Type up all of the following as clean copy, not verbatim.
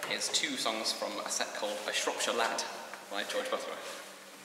Here's two songs from a set called A Shropshire Lad by George Butterworth.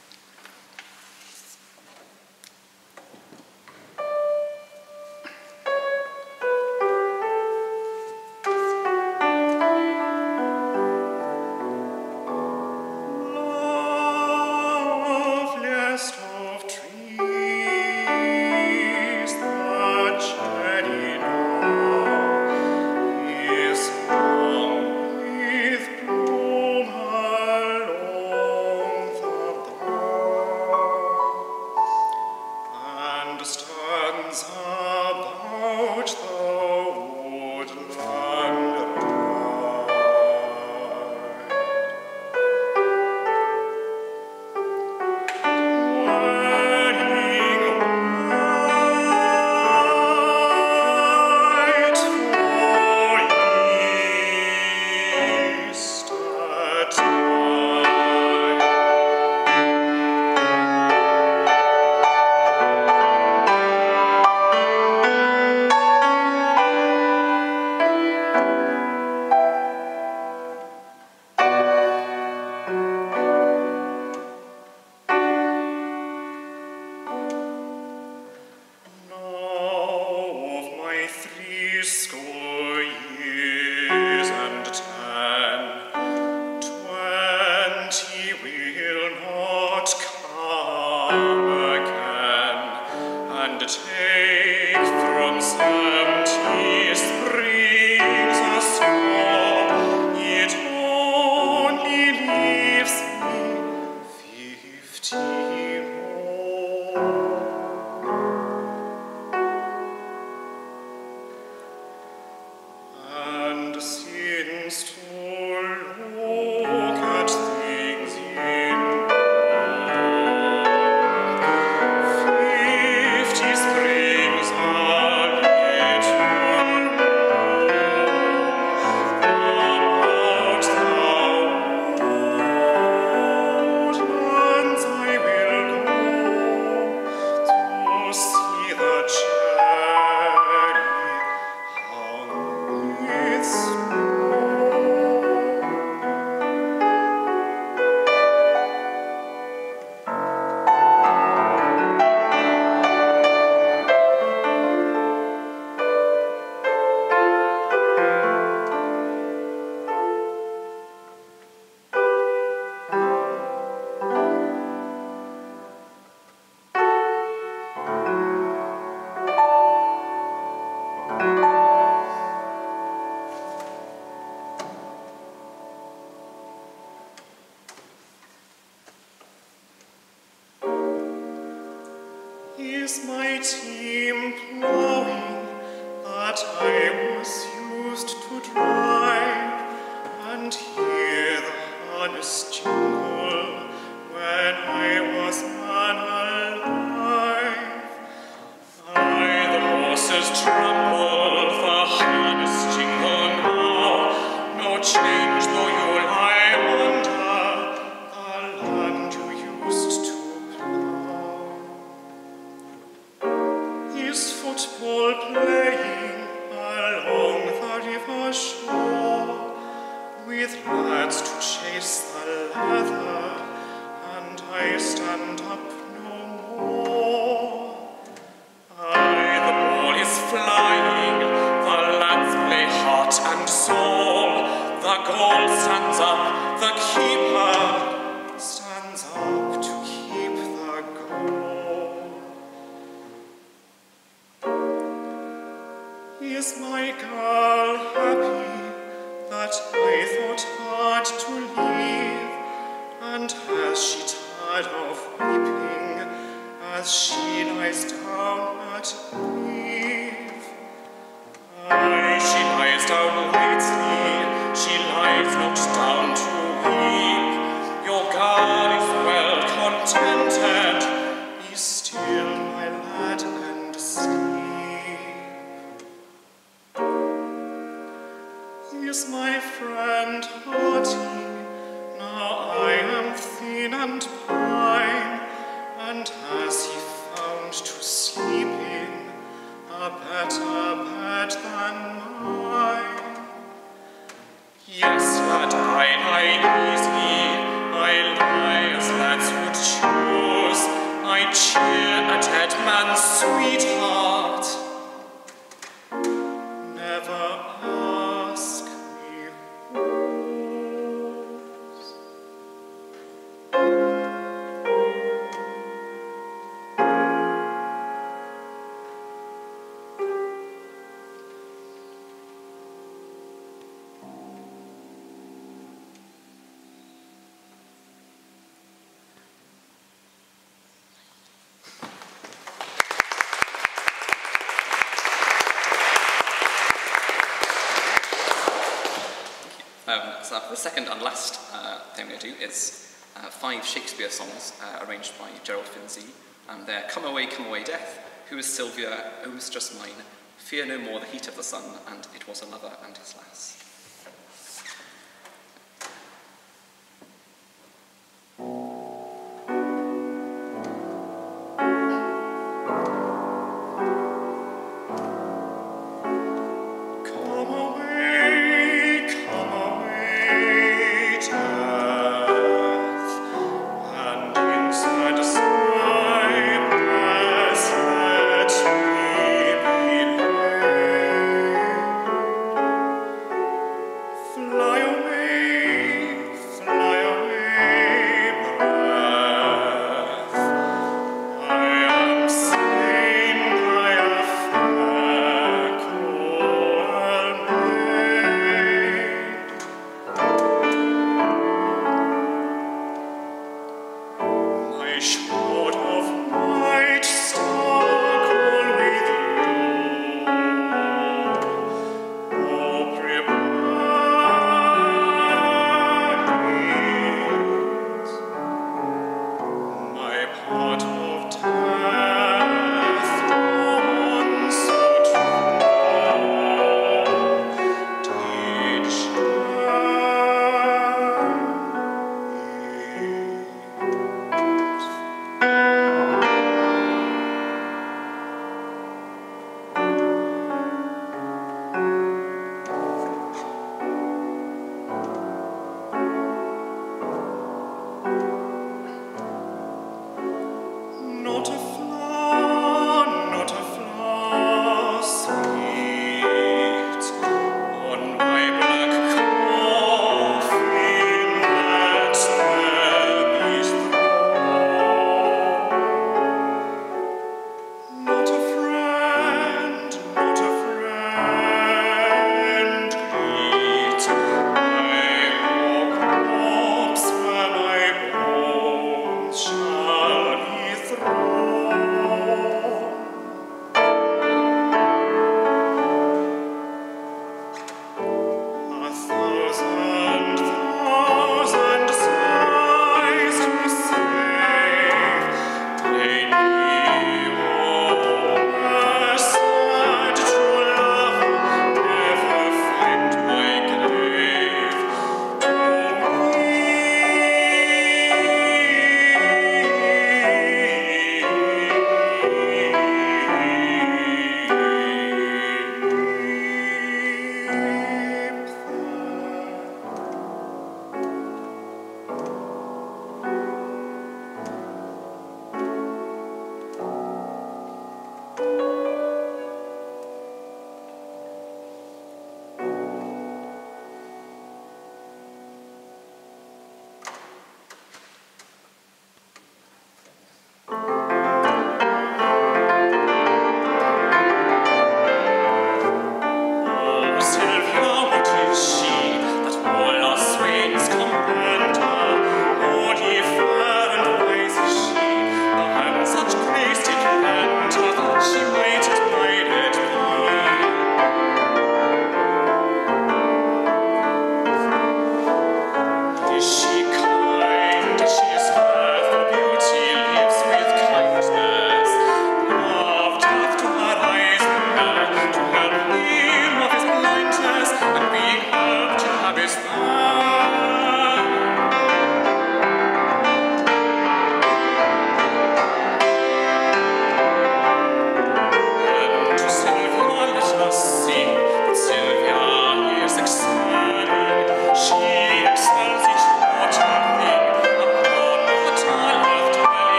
Is my team plowing that I was used to drive, and hear the harness jingle when I was man alive? Aye, the horses trample, the harness jingle now, no change though you lie wonder, the land you used to football playing along the river shore, with lads to chase the leather, and I stand up no more. Aye, the ball is flying, the lads play heart and soul, the goal stands up, the keeper stands up to keep the goal. Is my girl happy that I thought hard to leave, and has she tired of weeping as she lies down at eve? Aye, she lies down lightly, she lies not down to weep. Your girl is well contented, be still, my lad, and sleep. Is my friend hearty? Now I am thin and pine, and has he found to sleep in a better bed than mine? Yes, that I lie easy, I lie as lads would choose, I cheer a dead man's sweetheart. Never ask me whose. So the second and last thing we're going to do is 5 Shakespeare songs arranged by Gerald Finzi. They're Come Away, Death, Who is Sylvia, Oh Mistress Mine, Fear No More, The Heat of the Sun, and It Was a Lover and His Lass. Come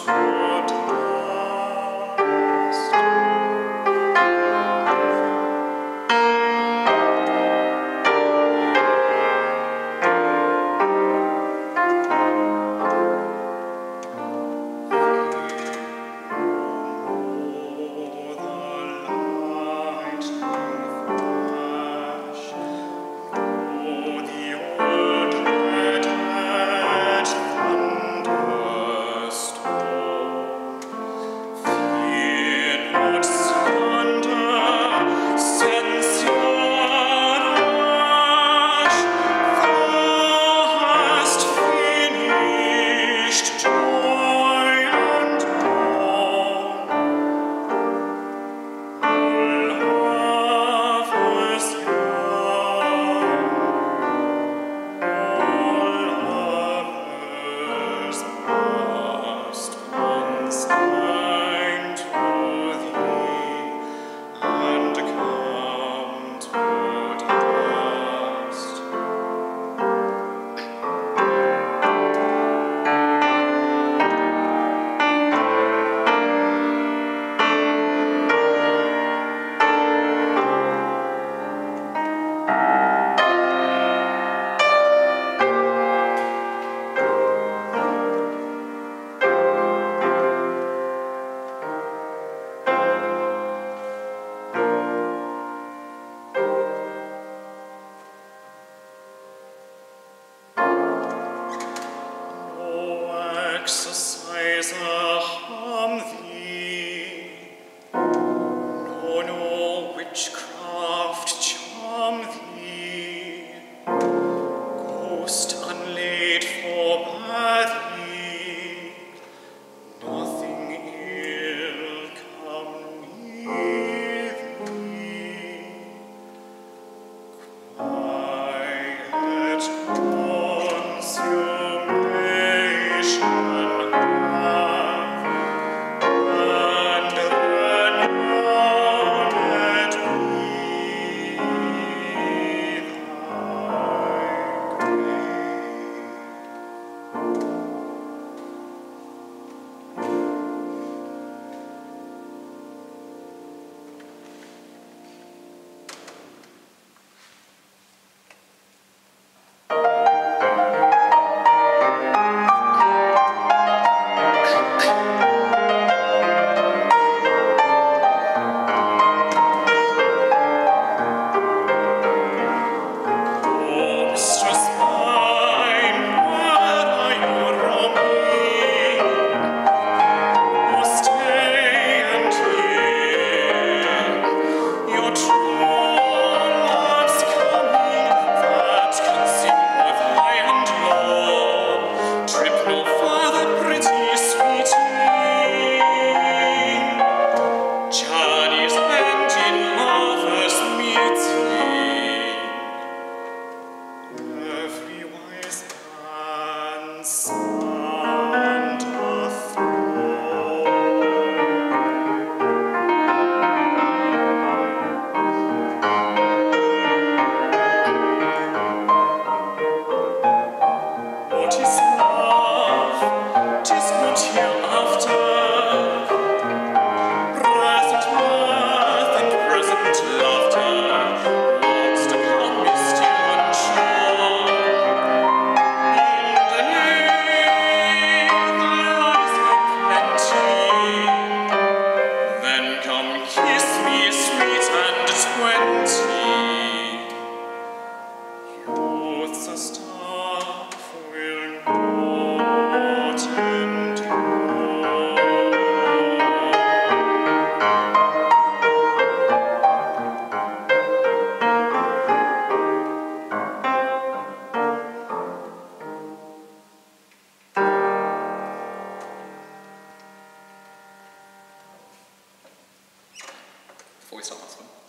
before we start this one.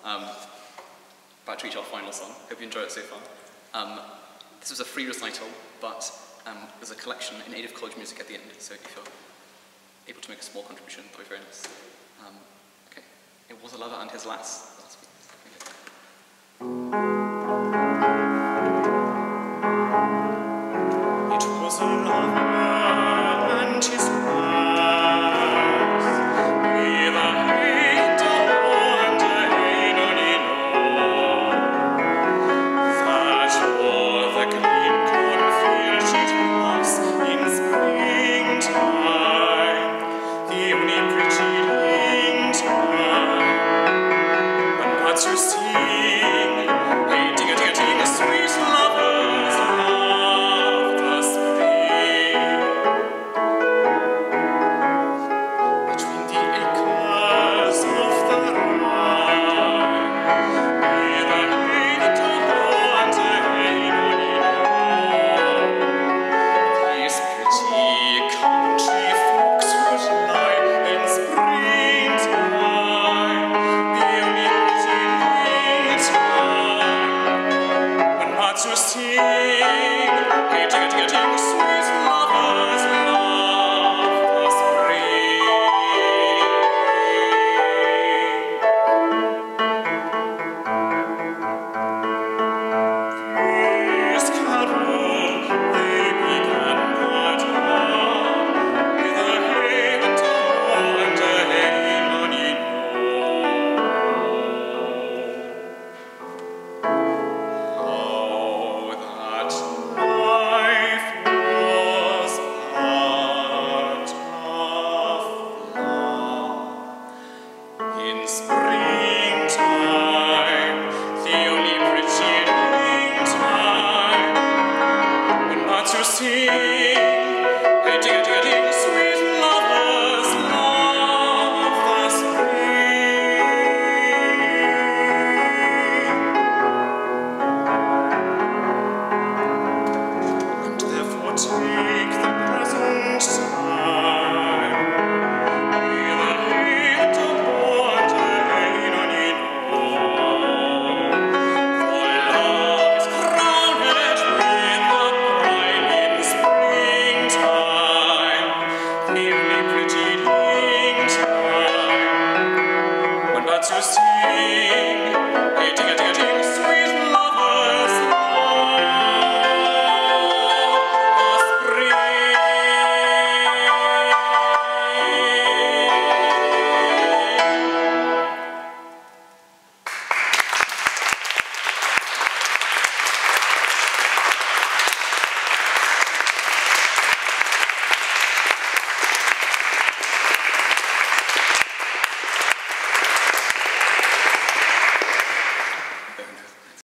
About to reach our final song. Hope you enjoyed it so far. This was a free recital, but there's a collection in aid of college music at the end, so if you're able to make a small contribution, that would be very nice. Okay, it was a lover and his lass. Thank you.